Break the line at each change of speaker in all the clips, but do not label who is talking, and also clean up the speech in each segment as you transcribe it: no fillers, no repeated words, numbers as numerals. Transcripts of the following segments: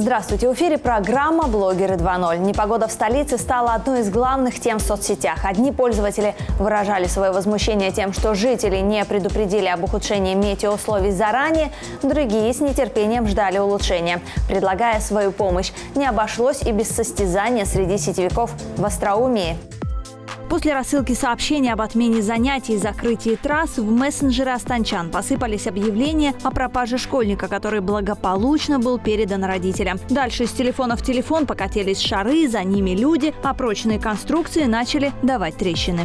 Здравствуйте! В эфире программа «Блогеры 2.0». Непогода в столице стала одной из главных тем в соцсетях. Одни пользователи выражали свое возмущение тем, что жители не предупредили об ухудшении метеоусловий заранее, другие с нетерпением ждали улучшения, предлагая свою помощь. Не обошлось и без состязания среди сетевиков в остроумии. После рассылки сообщений об отмене занятий и закрытии трасс в мессенджеры астанчан посыпались объявления о пропаже школьника, который благополучно был передан родителям. Дальше с телефона в телефон покатились шары, за ними люди, а прочные конструкции начали давать трещины.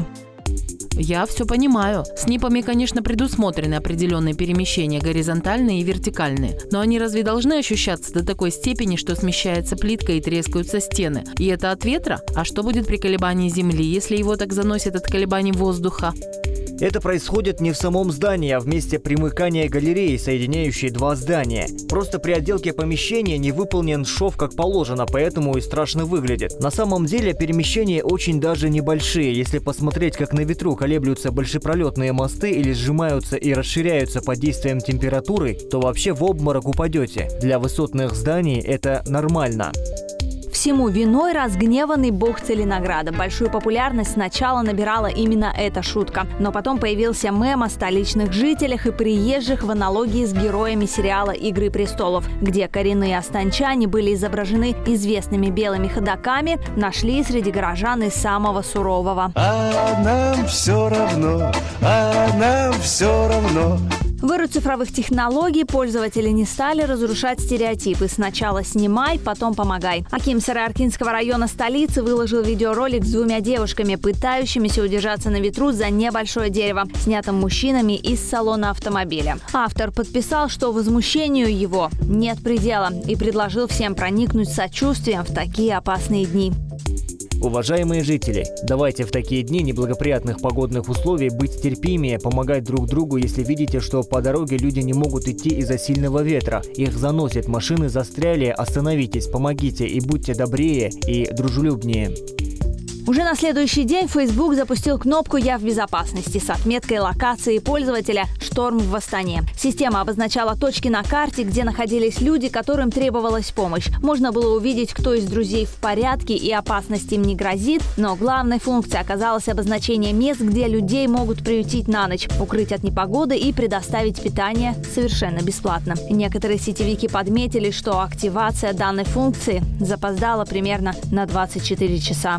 Я все понимаю. С НИПами, конечно, предусмотрены определенные перемещения, горизонтальные и вертикальные. Но они разве должны ощущаться до такой степени, что смещается плитка и трескаются стены? И это от ветра? А что будет при колебании земли, если его так заносит от колебаний воздуха?
Это происходит не в самом здании, а в месте примыкания галереи, соединяющей два здания. Просто при отделке помещения не выполнен шов как положено, поэтому и страшно выглядит. На самом деле перемещения очень даже небольшие. Если посмотреть, как на ветру колеблются большепролетные мосты или сжимаются и расширяются под действием температуры, то вообще в обморок упадете. Для высотных зданий это нормально.
Всему виной разгневанный бог Целинограда. Большую популярность сначала набирала именно эта шутка. Но потом появился мем о столичных жителях и приезжих в аналогии с героями сериала «Игры престолов», где коренные астанчане были изображены известными белыми ходоками, нашли среди горожан и самого сурового.
А нам все равно, а нам все равно.
В эру цифровых технологий пользователи не стали разрушать стереотипы. Сначала снимай, потом помогай. Аким Сыроаркинского района столицы выложил видеоролик с двумя девушками, пытающимися удержаться на ветру за небольшое дерево, снятым мужчинами из салона автомобиля. Автор подписал, что возмущению его нет предела, и предложил всем проникнуть сочувствием в такие опасные дни.
Уважаемые жители, давайте в такие дни неблагоприятных погодных условий быть терпимее, помогать друг другу, если видите, что по дороге люди не могут идти из-за сильного ветра. Их заносит, машины застряли, остановитесь, помогите и будьте добрее и дружелюбнее.
Уже на следующий день Facebook запустил кнопку «Я в безопасности» с отметкой локации пользователя «Шторм в Астане». Система обозначала точки на карте, где находились люди, которым требовалась помощь. Можно было увидеть, кто из друзей в порядке и опасность им не грозит, но главной функцией оказалось обозначение мест, где людей могут приютить на ночь, укрыть от непогоды и предоставить питание совершенно бесплатно. Некоторые сетевики подметили, что активация данной функции запоздала примерно на 24 часа.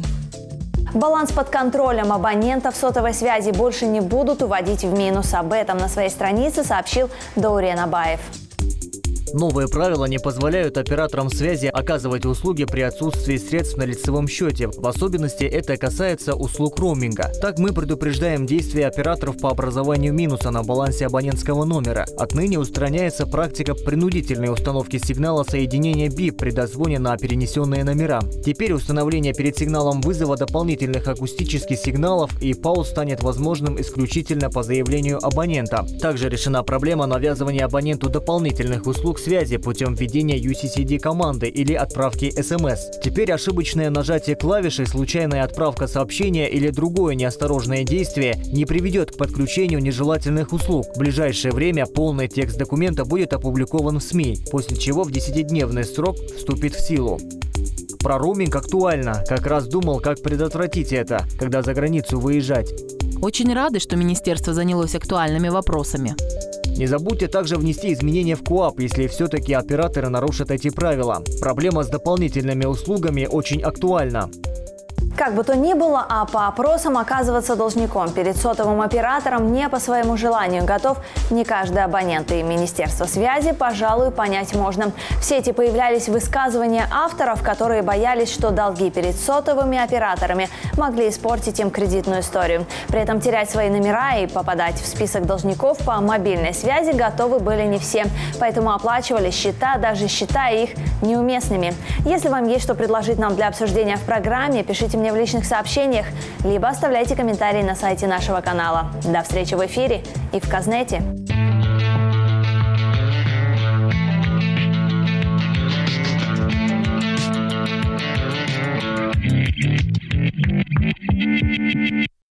Баланс под контролем. Абонентов сотовой связи больше не будут уводить в минус. Об этом на своей странице сообщил Даурен Абаев.
Новые правила не позволяют операторам связи оказывать услуги при отсутствии средств на лицевом счете. В особенности это касается услуг роуминга. Так мы предупреждаем действия операторов по образованию минуса на балансе абонентского номера. Отныне устраняется практика принудительной установки сигнала соединения BIP при дозвоне на перенесенные номера. Теперь установление перед сигналом вызова дополнительных акустических сигналов и пауз станет возможным исключительно по заявлению абонента. Также решена проблема навязывания абоненту дополнительных услуг связи путем введения UCCD-команды или отправки СМС. Теперь ошибочное нажатие клавиши, случайная отправка сообщения или другое неосторожное действие не приведет к подключению нежелательных услуг. В ближайшее время полный текст документа будет опубликован в СМИ, после чего в 10-дневный срок вступит в силу. Про роуминг актуально. Как раз думал, как предотвратить это, когда за границу выезжать.
Очень рады, что министерство занялось актуальными вопросами.
Не забудьте также внести изменения в КоАП, если все-таки операторы нарушат эти правила. Проблема с дополнительными услугами очень актуальна.
Как бы то ни было, а по опросам оказываться должником перед сотовым оператором не по своему желанию готов не каждый абонент. И Министерство связи, пожалуй, понять можно. В сети появлялись высказывания авторов, которые боялись, что долги перед сотовыми операторами могли испортить им кредитную историю. При этом терять свои номера и попадать в список должников по мобильной связи готовы были не все. Поэтому оплачивали счета, даже считая их неуместными. Если вам есть что предложить нам для обсуждения в программе, пишите мне в личных сообщениях, либо оставляйте комментарии на сайте нашего канала. До встречи в эфире и в Казнете.